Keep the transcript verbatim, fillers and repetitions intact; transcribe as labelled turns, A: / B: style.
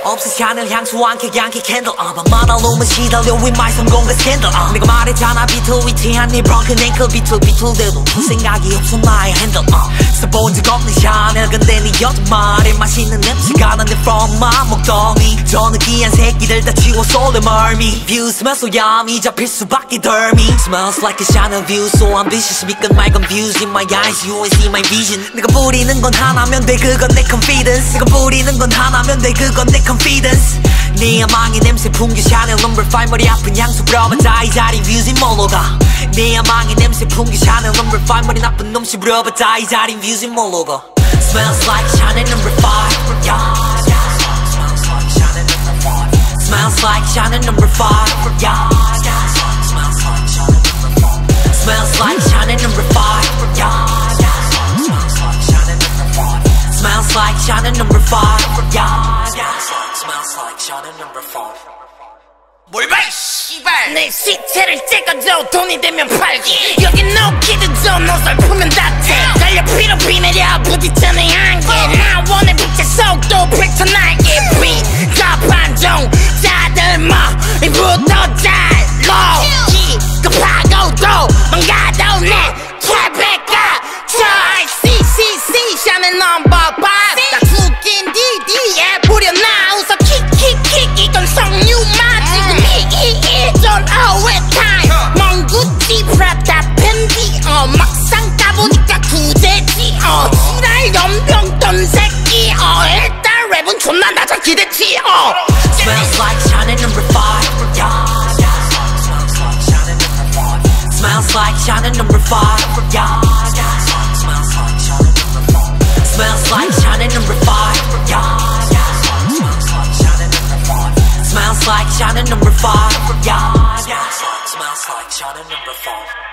A: 없어 샤넬 향수 안개 양키 캔들 uh, 밤마다 룸은 시달려 with my 성공과 스캔들 uh. 내가 말했잖아 비틀위티한 네 브렁큰 앵클 비틀 비틀대도 그 생각이 없어 나의 핸들 uh. 써본 적 없는 샤넬 근데 네 여자 말에 맛있는 냄새가 나네 from my 목덜미 저 느끼한 새끼들 다 치워 쏠래 멀미 view smells so yummy 잡힐 수밖에 덜미 smells like a Chanel view so ambitious 밑끝 맑은 views in my eyes you always see my vision 내가 부리는 건 하나면 돼 그건 내 confidence 내가 부리는 건 하나면 돼 그건 내 confidence 네 야망의 냄새 풍겨 샤넬 넘버 파이브 머리 아픈 향수 불어봤자 이 자리 views in 몰로 가 네 야망의 냄새 풍겨 샤넬 넘버 파이브 머리 나쁜 놈 씹으려봤자 이 자리 views in 몰로 가 smells like Chanel number five yeah smells like Chanel number five yeah smells like Chanel number five yeah smells like Chanel number five yeah smells like Chanel number five
B: 뭘 봐 이 씨발 내 시체를 찍어줘 돈이 되면 팔기 여기 no 키드죠 너 살프면 다돼 달려 피로 비내려 부딪혀 내 한계 나 원해 빛의 속도 펼쳐 날개 비가 반종자들 머리부터 잘로 기급하고도 망가도 내 트래픽가 저 씨씨씨 샤넬 넘버 파이브 딱 죽인 디디에 뿌려놔 웃어 킥킥킥 이건 성유마 지금 이이이전 오버타임 먼 구찌 프라다 팬티 어 막상 까보니까 구제지 어 지랄 연병 떤 새끼 어 일단 랩은 존나 낮아 기대치 어
A: smells like Chanel number five yeah smells like Chanel number five yeah smells like Chanel number five yeah smells like Chanel number five yeah smells like Chanel number five